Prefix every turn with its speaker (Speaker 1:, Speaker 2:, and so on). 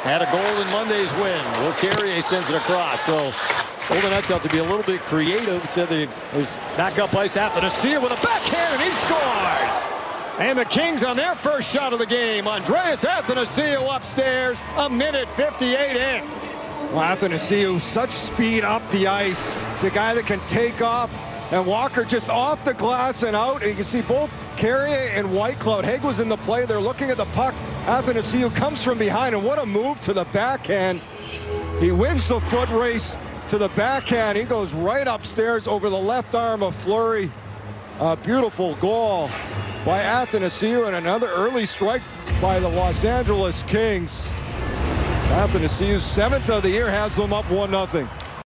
Speaker 1: Had a goal in Monday's win. Will Carrier sends it across. So Golden Knights have to be a little bit creative. Said there's backup ice. Athanasiou with a backhand, and he scores. And the Kings on their first shot of the game. Andreas Athanasiou upstairs, a minute 58 in.
Speaker 2: Well, Athanasiou, such speed up the ice. It's a guy that can take off. And Walker just off the glass and out. And you can see both Carrier and Whitecloud. Haig was in the play. They're looking at the puck. Athanasiou comes from behind, and what a move to the backhand. He wins the foot race to the backhand. He goes right upstairs over the left arm of Fleury. A beautiful goal by Athanasiou, and another early strike by the Los Angeles Kings. Athanasiou's 7th of the year has them up 1-0.